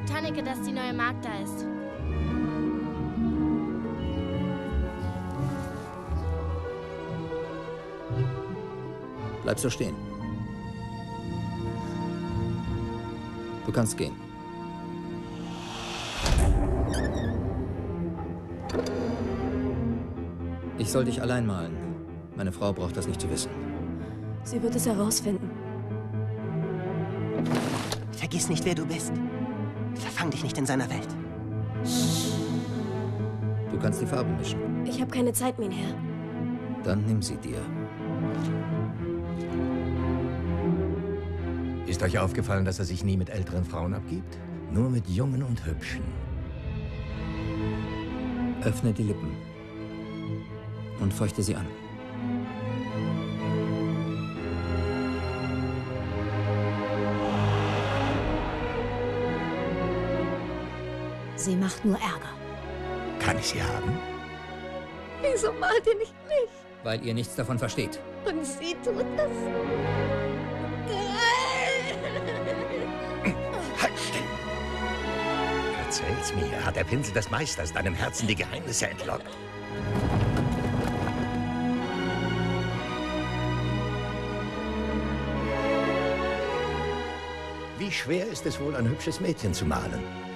Tanneke, dass die neue Magd da ist. Bleib so stehen. Du kannst gehen. Ich soll dich allein malen. Meine Frau braucht das nicht zu wissen. Sie wird es herausfinden. Vergiss nicht, wer du bist. Verfang dich nicht in seiner Welt. Du kannst die Farben mischen. Ich habe keine Zeit, mein Herr. Dann nimm sie dir. Ist euch aufgefallen, dass er sich nie mit älteren Frauen abgibt? Nur mit jungen und hübschen. Öffne die Lippen und feuchte sie an. Sie macht nur Ärger. Kann ich sie haben? Wieso malt ihr nicht mich? Weil ihr nichts davon versteht. Und sie tut das? Halt still! Erzähl's mir. Hat der Pinsel des Meisters deinem Herzen die Geheimnisse entlockt? Wie schwer ist es wohl, ein hübsches Mädchen zu malen?